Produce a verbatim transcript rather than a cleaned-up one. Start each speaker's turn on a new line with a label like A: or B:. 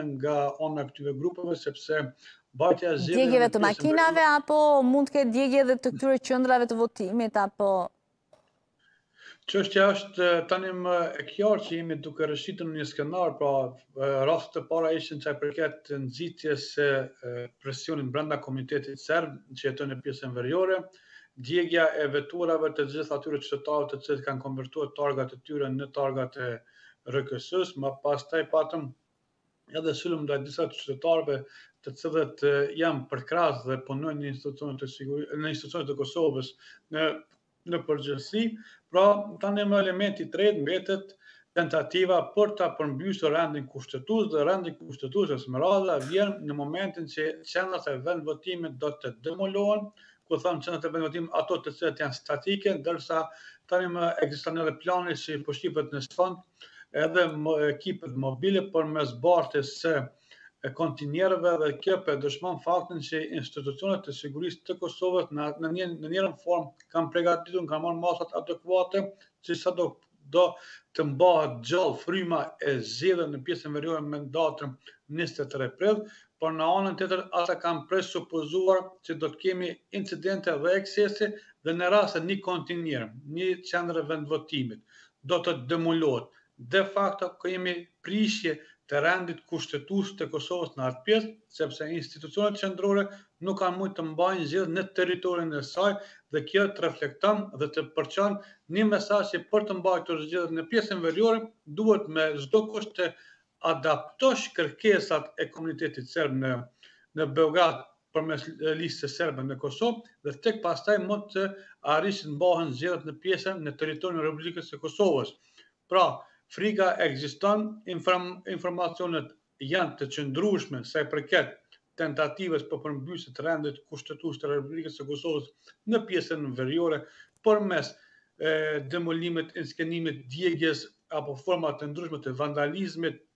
A: ndryshme nga ana e këtyre grupeve, sepse mbajtja e zgjedhjeve
B: Djegjeve
A: në
B: të
A: pjesën
B: makinave, apo mund të ketë djegje dhe të këtyre qendrave të votimit, apo...
A: Çështja është tani më e qartë që jemi duke rëshitur në një skenar, pra rastet e para ishin çka i përket nxitjes së presionit brenda komunitetit serb që jeton në pjesën veriore, djegja e veturave të gjithë atyre qytetarëve të cilët kanë konvertuar targat e tyre në targat e R K S-s, më pastaj patëm edhe sulm ndaj disa qytetarëve të cilët janë përkrahas dhe punojnë në institucionet e sigurisë, në institucionet e Kosovës në në përgjithësi. Pra, tani më elementi i tretë mbetet tentativa për ta përmbysur rendin kushtetues, dhe rendi kushtetues me radha vjen në momentin që qendrat e vendvotimit do të demolohen, ku them qendrat e vendvotimit ato të cilat janë statike, ndërsa tani më ekziston edhe plani që po shqihet në fond edhe ekipet mobile përmes bartjes së kontinjerëve, dhe kjo dëshmon faktin që institucionet e sigurisë të Kosovës në në një në njërin formë kanë përgatitur, kanë marrë masat adekuate që sa do do të mbahet gjallë fryma e zgjedhjeve në pjesën veriore me datën njëzet e tre prill, por në anën tjetër ata kanë presupozuar që do të kemi incidente dhe eksese, dhe në rast se një kontinjer, një qendër e vendvotimit do të demolohet, de facto kemi prishje të rendit kushtetues të Kosovës në atë pjesë, sepse institucionet qendrore nuk kanë mujtë të mbajnë zgjedhje në territorin e saj, dhe kjo të reflekton dhe të përçon një mesazh që për të mbajtur zgjedhjet në pjesën veriore duhet me çdo kusht të adaptosh kërkesat e komunitetit serb në në Beograd përmes listës serbe në Kosovë, dhe tek pastaj mund të arrish të mbahen zgjedhjet në pjesën në territorin e Republikës së Kosovës. Pra, frika ekziston, inform, informacionet janë të qëndrueshme sa i përket tentativës për përmbysje të rendit kushtetues të Republikës së Kosovës në pjesën veriore përmes demolimit, inskenimit, djegjes apo forma të ndryshme të vandalizmit,